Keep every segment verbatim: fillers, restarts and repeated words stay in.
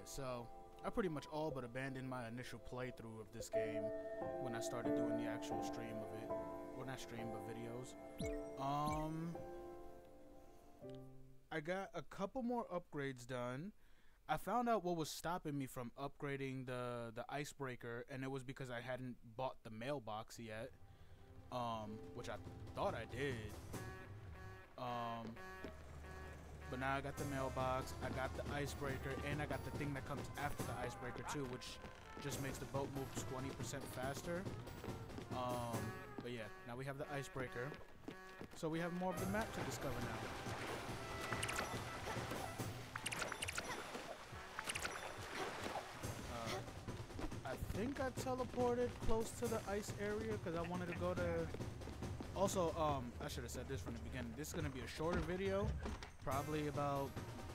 Alright, so I pretty much all but abandoned my initial playthrough of this game when I started doing the actual stream of it. Well, not stream, but videos. Um, I got a couple more upgrades done. I found out what was stopping me from upgrading the, the icebreaker, and it was because I hadn't bought the mailbox yet. Um, which I thought I did. Um, but now I got the mailbox, I got the icebreaker, and I got the thing that comes after the icebreaker too, which just makes the boat move twenty percent faster. Um, but yeah, now we have the icebreaker. So we have more of the map to discover now. I think I teleported close to the ice area because I wanted to go to... Also, um, I should have said this from the beginning. This is going to be a shorter video. Probably about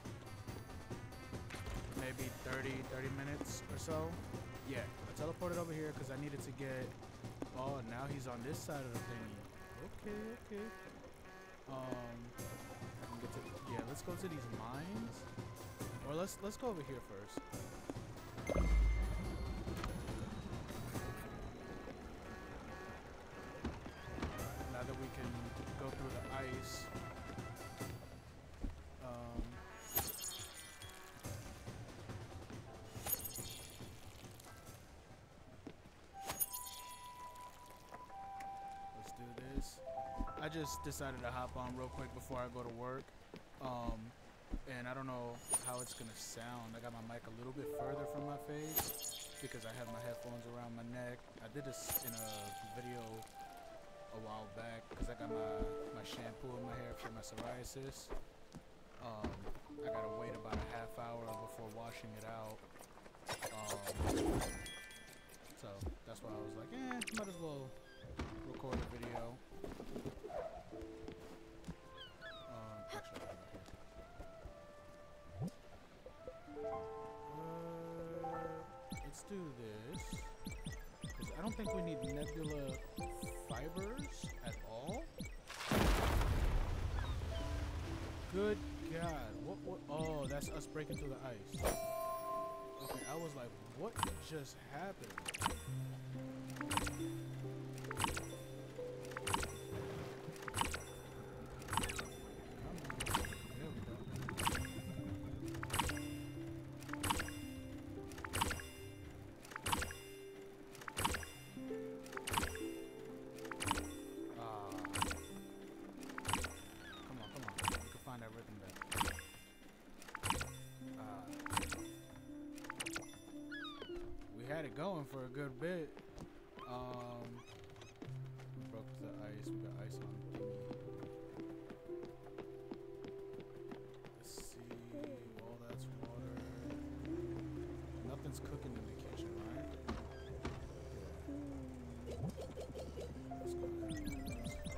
maybe thirty, thirty minutes or so. Yeah, I teleported over here because I needed to get... Oh, now he's on this side of the thingy. Okay, okay. Um, I can get to... Yeah, let's go to these mines. Or let's, let's go over here first. Now that we can go through the ice. Um, let's do this. I just decided to hop on real quick before I go to work. Um, and I don't know how it's gonna sound. I got my mic a little bit further from my face because I have my headphones around my neck. I did this in a video a while back because I got my, my shampoo in my hair for my psoriasis. Um, I gotta wait about a half hour before washing it out. Um, so that's why I was like, eh, might as well record a video. Um, actually, right here. Uh, let's do this. Because I don't think we need nebula fibers at all. Good God. What, what? Oh, that's us breaking through the ice. Okay, I was like, what just happened? There we go. Ah. Come on, come on. We can find that rhythm back. Ah. We had it going for a good bit. Um, we broke the ice. We got ice on the thingy. Let's see. All that's water. Nothing's cooking in the kitchen, right? Yeah. Let's go ahead and do this.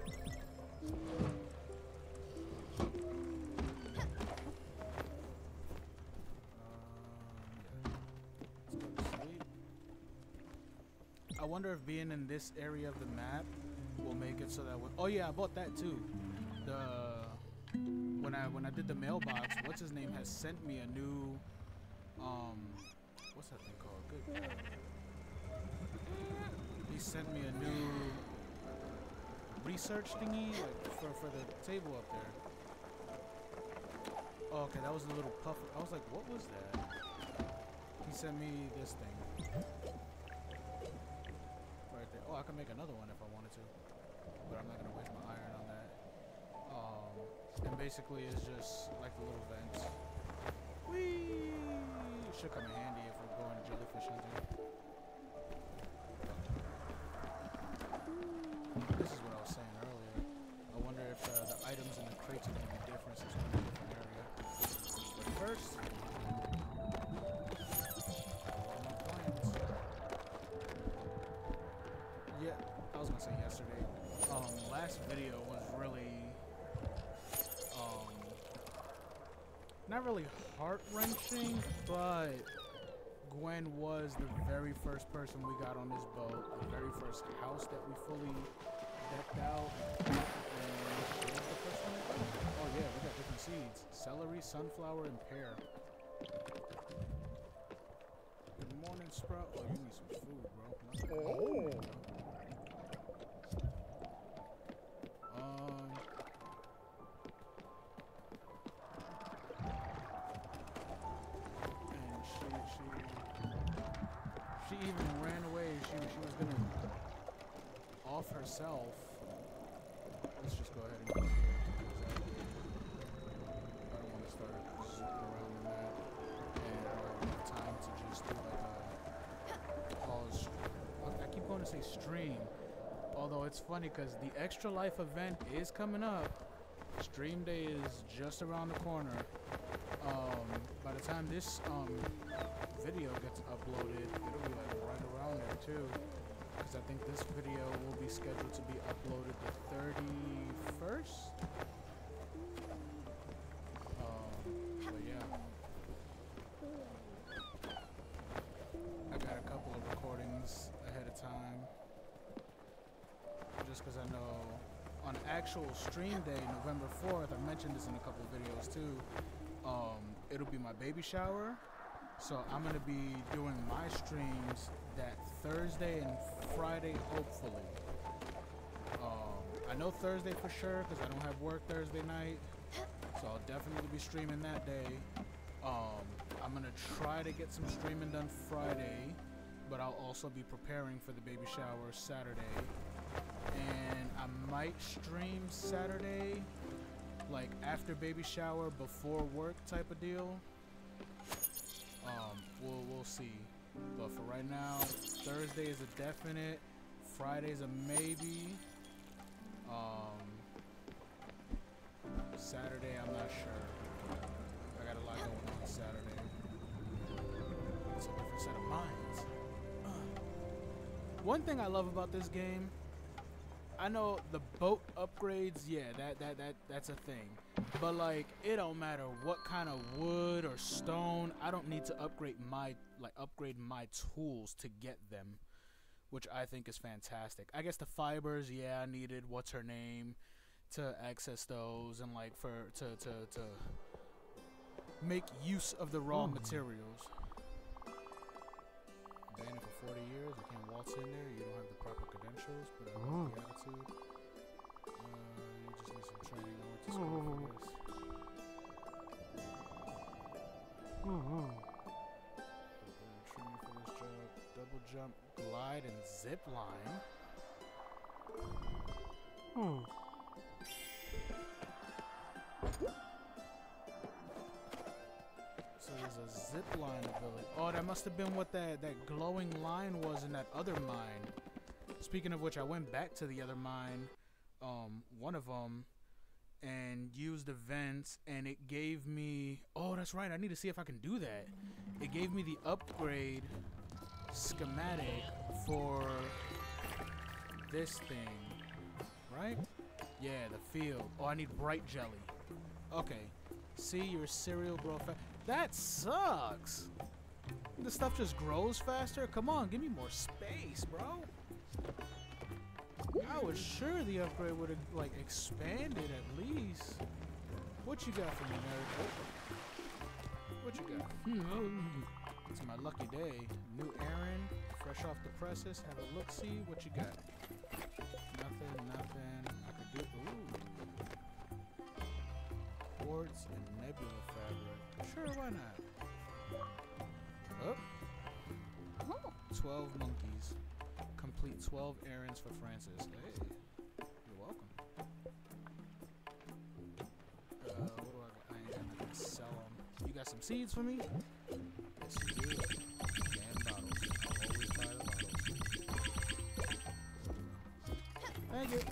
I wonder if being in this area of the map will make it so that when, oh yeah, I bought that too. The when I when I did the mailbox, what's his name has sent me a new um what's that thing called? Good God. He sent me a new research thingy like for for the table up there. Oh, okay, that was a little puff. I was like, what was that? He sent me this thing. Oh, I can make another one if I wanted to, but I'm not gonna waste my iron on that. Um, and basically it's just like the little vents. Whee! Should come in handy if we're going to jellyfish hunting. This is what I was saying earlier. I wonder if uh, the items in the crates are gonna be different since we're in a different area. But first. Yeah, I was gonna say yesterday. Um, last video was really, um, not really heart-wrenching, but Gwen was the very first person we got on this boat, the very first house that we fully decked out, and she was the first one we got. Oh yeah, we got different seeds: celery, sunflower, and pear. Brussels sprout? Oh, you need some food, bro. Not like Oh. Um. And she, she, she even ran away. She, she was gonna off herself. Let's just go ahead and go here. I don't want to start zipping around in that. And I don't have enough time to just do like a pause. I keep going to say stream. Although it's funny because the Extra Life event is coming up. Stream day is just around the corner. Um, by the time this um, video gets uploaded, it'll be like right around there too. Because I think this video will be scheduled to be uploaded the thirty-first. Um, but yeah. I got a couple of recordings ahead of time. Just because I know on actual stream day, November fourth, I mentioned this in a couple of videos too, um, it'll be my baby shower. So I'm going to be doing my streams that Thursday and Friday, hopefully. Um, I know Thursday for sure because I don't have work Thursday night. So I'll definitely be streaming that day. Um, I'm going to try to get some streaming done Friday, but I'll also be preparing for the baby shower Saturday. And I might stream Saturday, like after baby shower, before work type of deal. Um, we'll we'll see. But for right now, Thursday is a definite. Friday's a maybe. Um, Saturday, I'm not sure. I got a lot going on Saturday. It's a different set of minds. Uh. One thing I love about this game, I know the boat upgrades, yeah, that, that, that, that's a thing. But, like, it don't matter what kind of wood or stone. I don't need to upgrade my, like, upgrade my tools to get them, which I think is fantastic. I guess the fibers, yeah, I needed what's her name to access those and, like, for, to, to, to make use of the raw materials. Banned for forty years, I can't waltz in there, you don't have the proper credentials, but I love the attitude. Uh, you just need some training, I went to school for this. Training for this job, double jump, glide, and zip line. Hmm. So there's a zip line ability. Oh, that must have been what that, that glowing line was in that other mine. Speaking of which, I went back to the other mine, um, one of them, and used the vents, and it gave me... Oh, that's right. I need to see if I can do that. It gave me the upgrade schematic for this thing, right? Yeah, the field. Oh, I need bright jelly. Okay. See, your cereal grow fast. That sucks. The stuff just grows faster. Come on, give me more space, bro. I was sure the upgrade would have like expanded at least. What you got for me, nerd? What you got? It's my lucky day. New errand, fresh off the presses. Have a look. See what you got. Nothing. Nothing. I could do. Ooh. Quartz and nebula fabric. Sure, why not? Oh. twelve monkeys. Complete twelve errands for Francis. Hey, you're welcome. Uh, what do I got? I ain't got nothing to sell them. You got some seeds for me? Yes, you do. And bottles. I'll always buy the bottles. Thank you.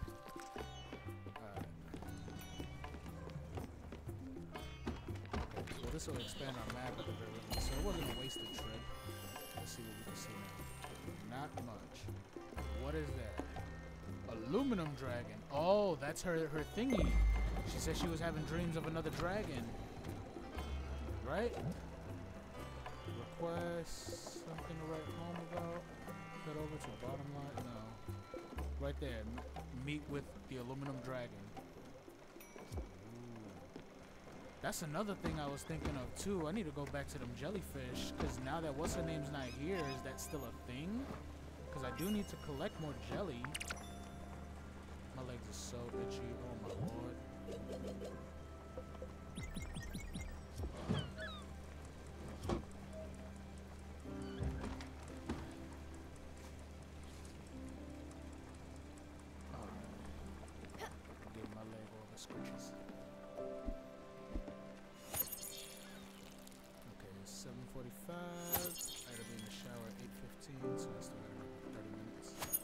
This will expand our map at the very least, so it wasn't a wasted trip. Let's see what we can see now. Not much. What is that? Aluminum dragon. Oh, that's her her thingy. She said she was having dreams of another dragon. Right? Request something to write home about. Head over to bottom line. No. Right there. M meet with the aluminum dragon. That's another thing I was thinking of too. I need to go back to them jellyfish, because now that what's her name's not here, is that still a thing? Because I do need to collect more jelly. My legs are so itchy. Oh my lord. Give my leg all the scratches. Okay, seven forty-five. I gotta be in the shower at eight fifteen, so I still got another thirty minutes.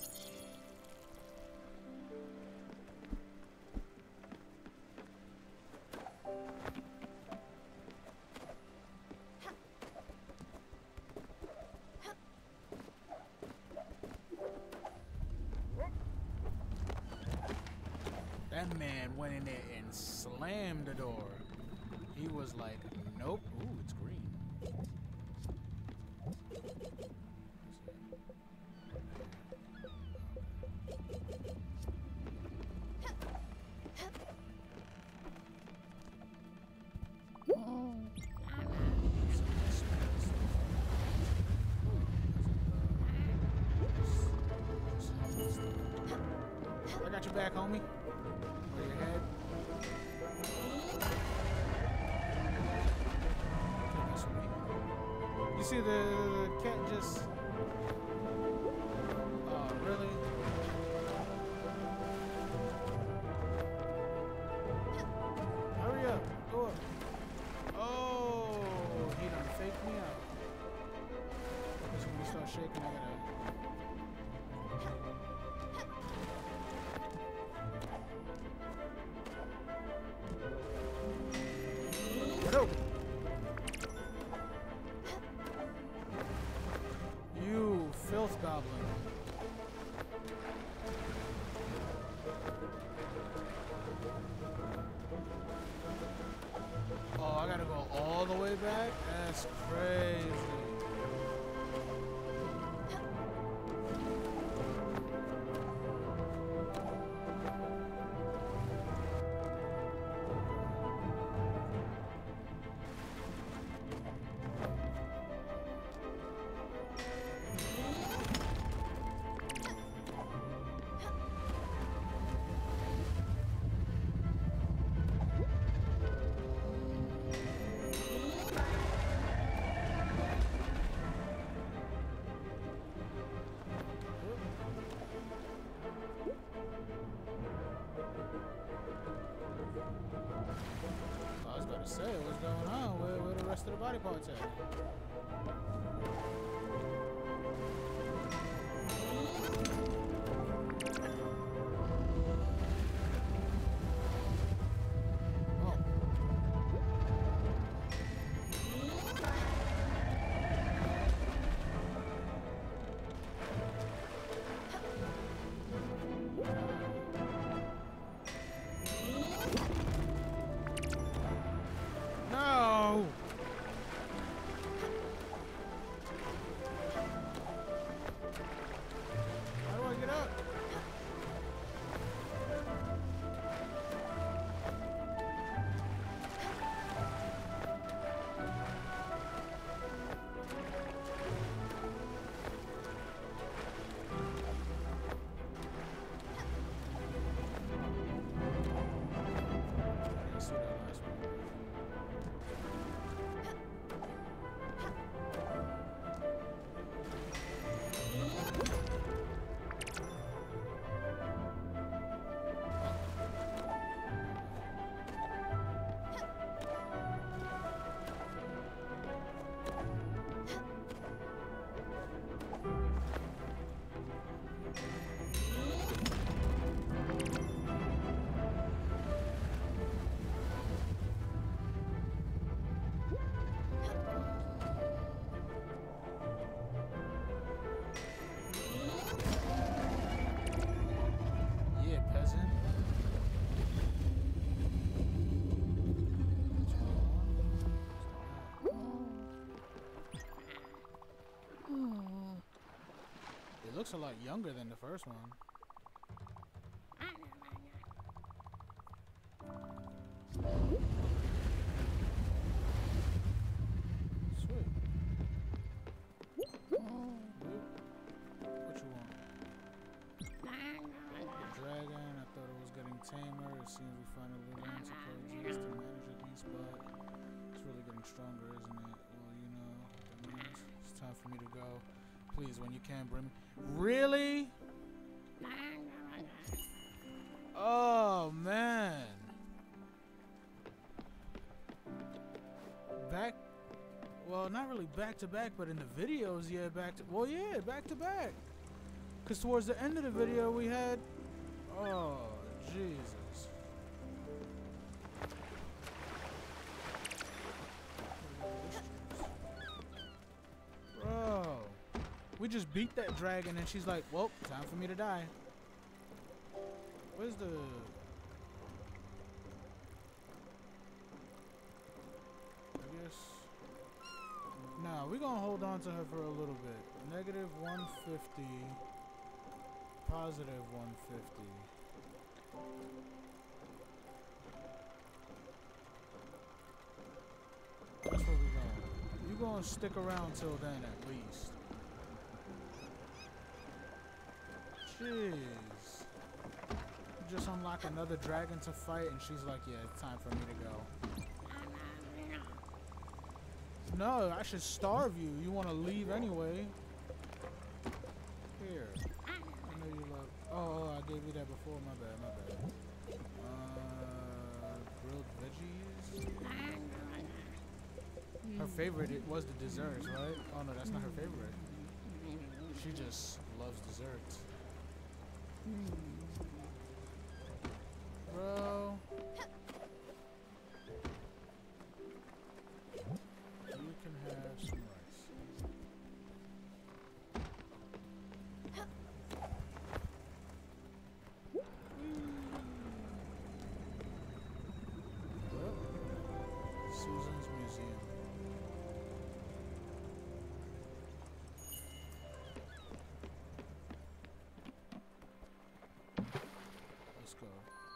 That man went in there and slammed the door. He was like, nope. Ooh, it's green. I got your back, homie. Where your head? You see the, the cat just... Oh, really? Hurry up. Go up. Oh, he done faked me out. Because when we start shaking, I gotta... No. You filth goblin. Oh, I gotta go all the way back? That's crazy. I was about to say, what's going on? Where, where the rest of the body parts at? No! How do I get up? Let's see that last one. Yeah, peasant. It looks a lot younger than the first one. for me to go. Please, when you can, bring me. Really? Oh, man. Back. Well, not really back to back, but in the videos, yeah, back to. Well, yeah, back to back. Because towards the end of the video, we had. Oh, Jesus. Bro. We just beat that dragon, and she's like, well, time for me to die. Where's the... I guess... Nah, we're gonna hold on to her for a little bit. Negative one fifty. Positive one fifty. That's where we're going. You're gonna stick around till then at least. Jeez. You just unlock another dragon to fight and she's like, yeah, it's time for me to go. No, I should starve you. You want to leave anyway. Here. I know you love... Oh, oh, I gave you that before. My bad, my bad. Uh, grilled veggies? Her favorite it was the desserts, right? Oh, no, that's not her favorite. She just loves desserts. Bro. You can have some rice. Well, Susan's Museum. Let's go.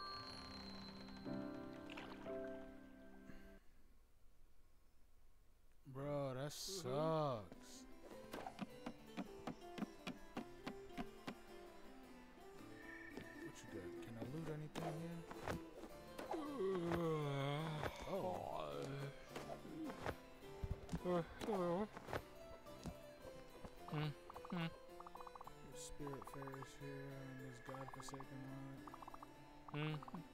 Bro, that sucks. What you got? Can I loot anything here? Oh. There's spirit fairies here on this godforsaken land.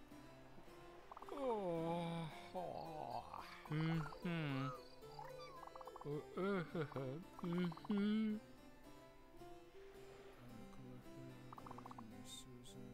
Mm-hmm. Mm-hmm. Susan.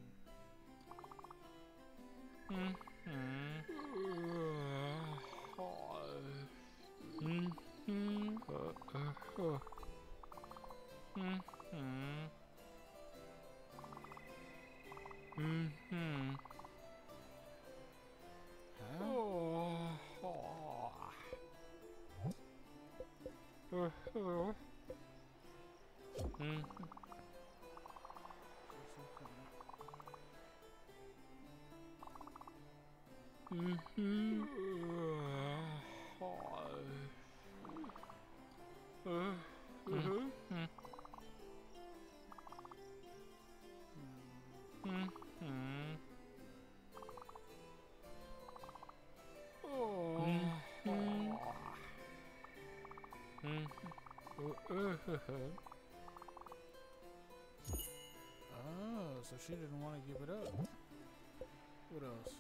Oh, so she didn't want to give it up. What else?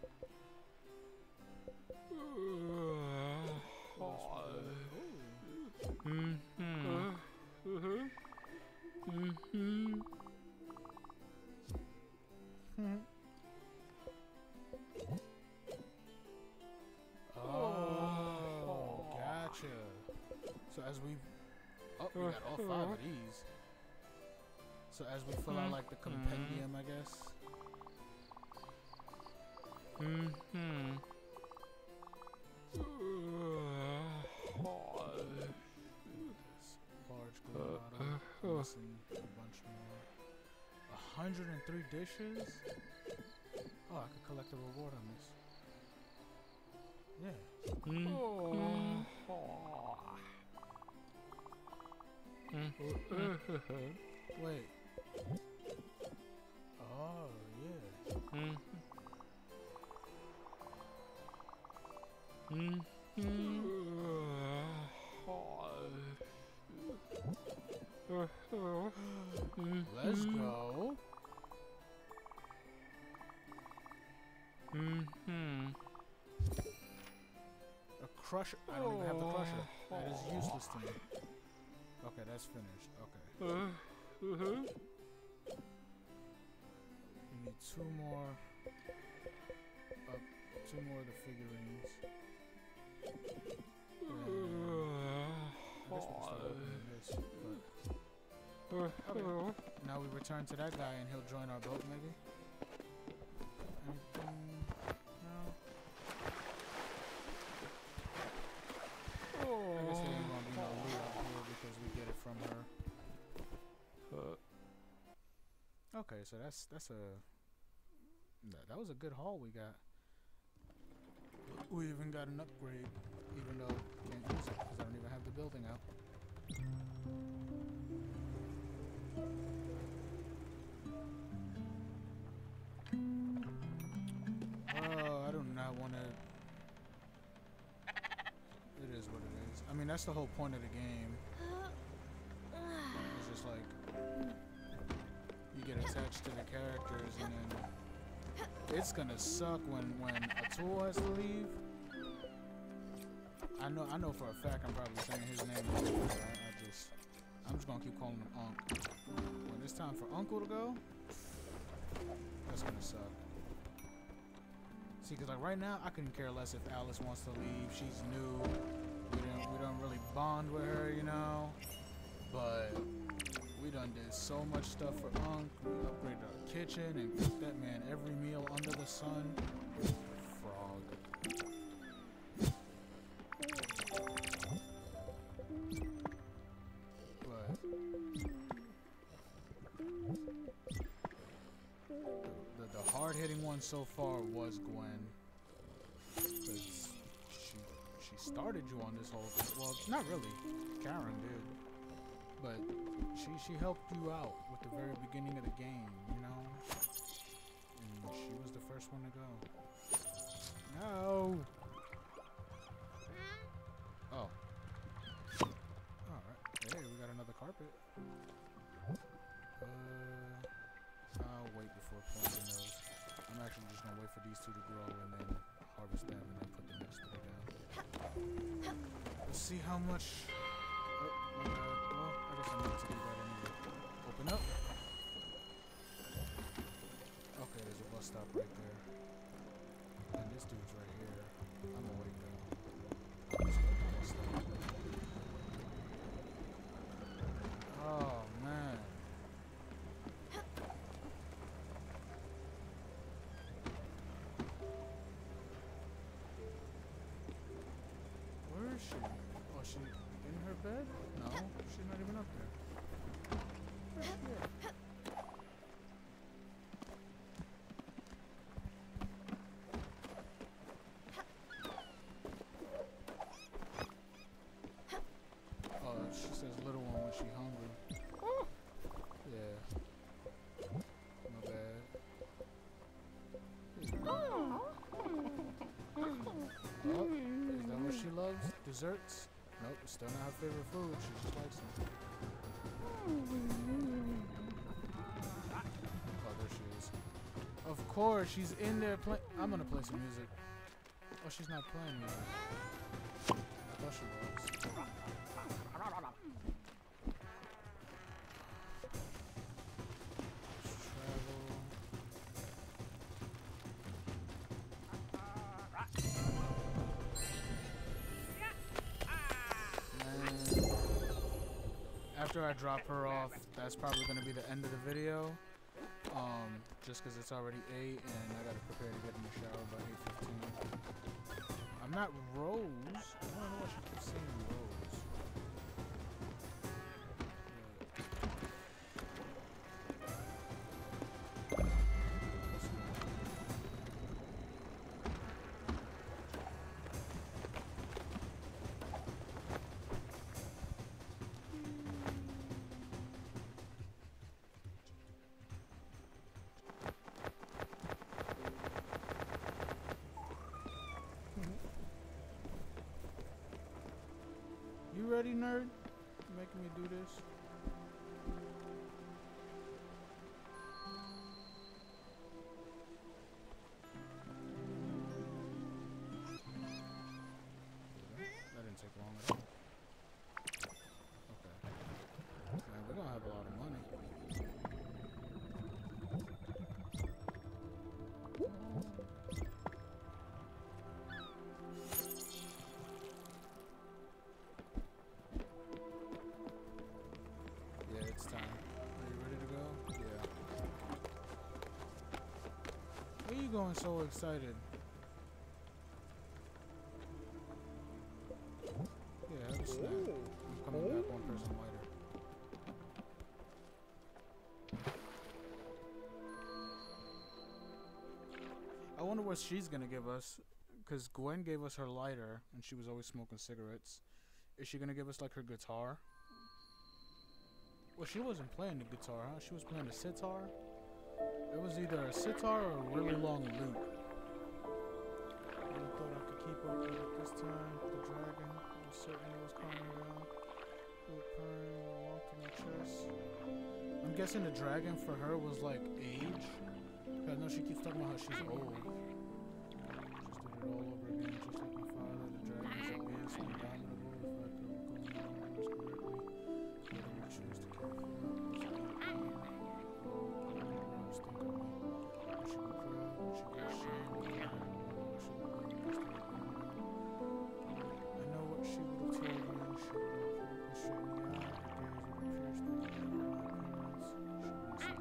Oh, gotcha. So as we, oh, we got all five of these. So as we fill out like the compendium, I guess. Mm-hmm. Large glue bottle, missing a bunch more. A hundred and three dishes? Oh, I could collect a reward on this. Yeah. Mm-hmm. Wait. Oh, yeah. Mm-hmm. Mm-hmm. Let's go. Mm-hmm. A crusher. I don't even have the crusher. That is useless to me. Okay, that's finished. Okay. Uh-huh. We need two more. Up, two more of the figurines. And I guess we can start opening this. But okay. Now we return to that guy and he'll join our boat, maybe. Anything? No. I guess there ain't gonna be no loot up here because we get it from her. Okay, so that's that's a that, that was a good haul we got. We even got an upgrade, even though I can't use it because I don't even have the building out. Oh, I do not want to. It is what it is. I mean, that's the whole point of the game. It's just like you get attached to the characters, and then it's gonna suck when when Atul has to leave. I know, I know for a fact I'm probably saying his name wrong. I, I just, I'm just gonna keep calling him Unc. When it's time for Uncle to go, that's gonna suck. See, cause like right now, I couldn't care less if Alice wants to leave. She's new. We don't, we don't really bond with her, you know. But we done did so much stuff for Unc. We upgraded our kitchen and cooked that man every meal under the sun. Frog. But the, the hard-hitting one so far was Gwen. 'Cause she she started you on this whole thing. Well, not really. Karen did. But she she helped you out with the very beginning of the game, you know? And she was the first one to go. No! Oh. Alright. Hey, we got another carpet. Uh, I'll wait before planting those. I'm actually just gonna wait for these two to grow and then harvest them and then put the next three down. Let's see how much... Oh, my God. Well, I guess I need to do that anyway. Open up. Okay, there's a bus stop right there. And this dude's right here. I'm gonna wait though. Let's go to the bus stop. Oh, man. Where is she? Oh, she in her bed? No, she's not even up there. Where's she at? Oh, she says little one when she hungry. Yeah. My bad. Oh, is that what she loves? Desserts? Nope, it's still not her favorite food. She just likes them. Oh, there she is. Of course, she's in there playing. I'm gonna play some music. Oh, she's not playing music. I thought she was. After I drop her off, that's probably going to be the end of the video. Um, just because it's already eight and I got to prepare to get in the shower by eight fifteen. I'm not Rose. I don't know why she keeps saying Rose. You ready, nerd? You making me do this? going so excited? Yeah, have a snack. I'm coming back one person later. I wonder what she's gonna give us, because Gwen gave us her lighter, and she was always smoking cigarettes. Is she gonna give us like her guitar? Well, she wasn't playing the guitar, huh? She was playing the sitar. It was either a sitar or a really long lute. I thought I could keep up with it this time. The dragon was certain it was calming down. It was purring, it walked to my chest. I'm guessing the dragon for her was like age. I know she keeps talking about how she's old. Just did it all over again, just like my father. The dragon is obvious, indomitable. The fact that we're going on numbers correctly. Whether we choose to care for it, was it not pain? Oh, think of me. We should be proud, we should be ashamed. We should be blessed. I know what she would have told me. She would have looked me straight in the eye. Her gaze would have pierced the veil of my appearance. She would have said,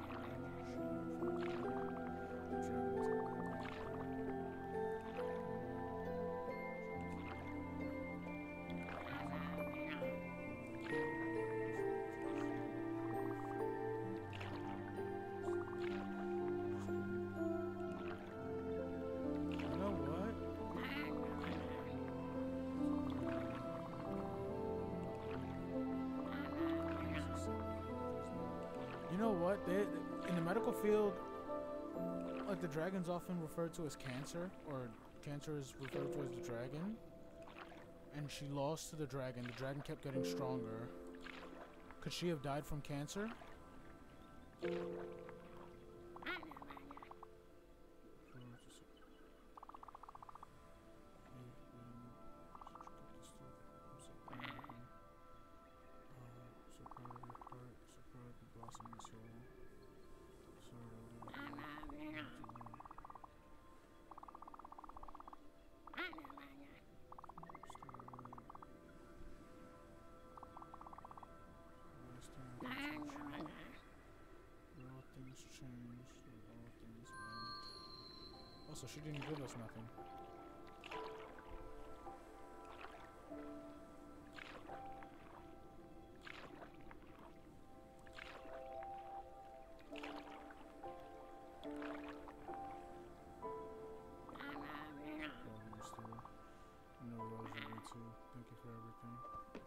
you know what? They, in the medical field, like the dragon's often referred to as cancer, or cancer is referred to as the dragon. And she lost to the dragon. The dragon kept getting stronger. Could she have died from cancer? So she didn't give us nothing. No, Rose, you too. Thank you for everything.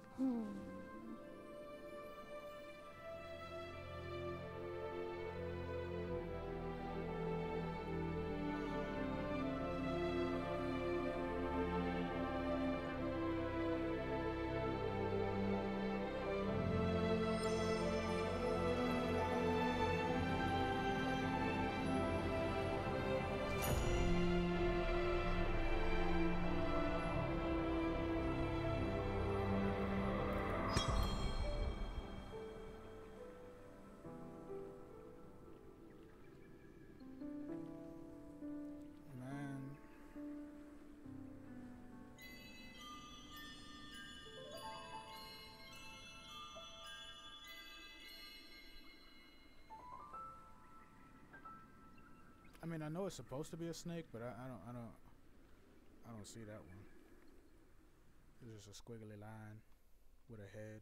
I mean, I know it's supposed to be a snake, but I, I don't, I don't, I don't see that one. It's just a squiggly line with a head.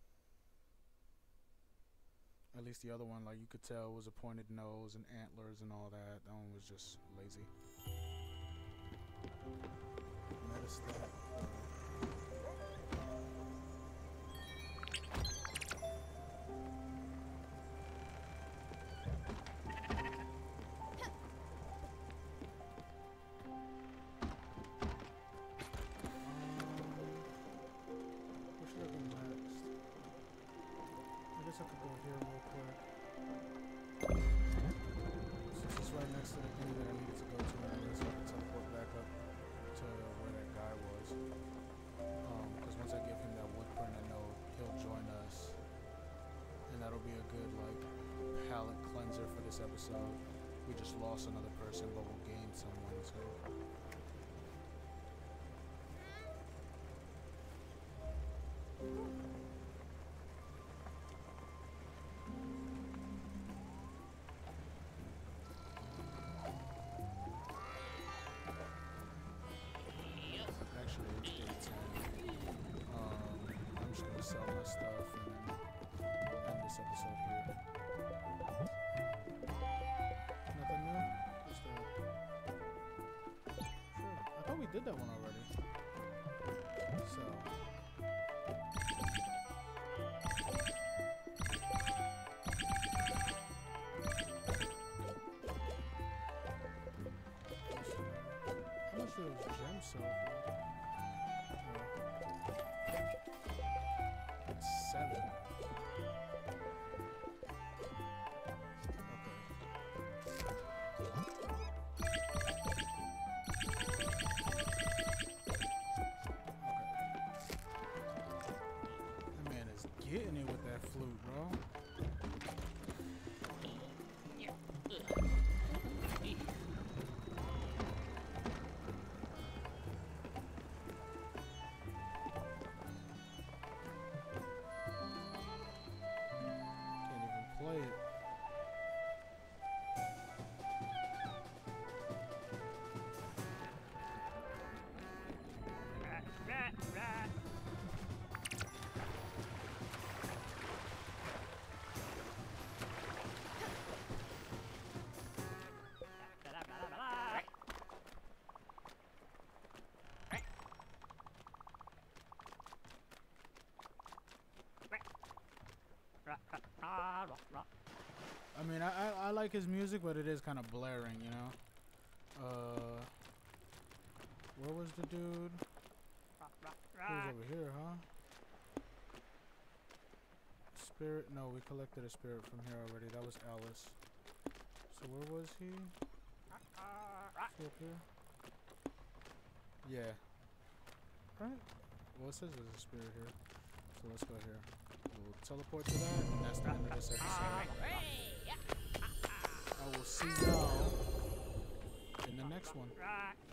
At least the other one, like you could tell, was a pointed nose and antlers and all that. That one was just lazy. Metastat. I could go here real quick. Since it's right next to the thing that I needed to go to, and I guess I can teleport back up to where that guy was. Um, because once I give him that wood print, I know he'll join us. And that'll be a good, like, palate cleanser for this episode. We just lost another person, but we'll gain someone, so... sell my stuff and then end this episode here. Nothing new? What's that? Sure. I thought we did that one already. So. How much do those gems sell for? It's seven. Getting it with that flute, bro. Can't even play it. I mean, I, I I like his music, but it is kind of blaring, you know. Uh, where was the dude? He was over here, huh? Spirit? No, we collected a spirit from here already. That was Alice. So where was he? Is he up here? Yeah. Right? Well, it says there's a spirit here. So let's go here. We'll teleport to that, and that's the end of this episode. I will see y'all in the next one.